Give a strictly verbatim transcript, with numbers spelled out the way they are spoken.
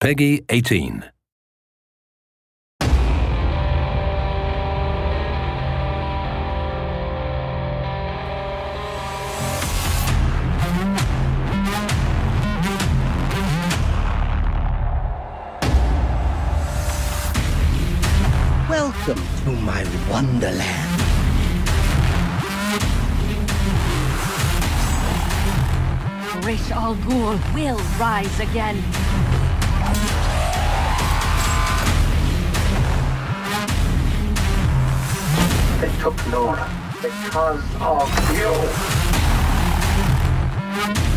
Peggy eighteen. Welcome to my wonderland. Rish Al Ghul will rise again. They took Nora because of you.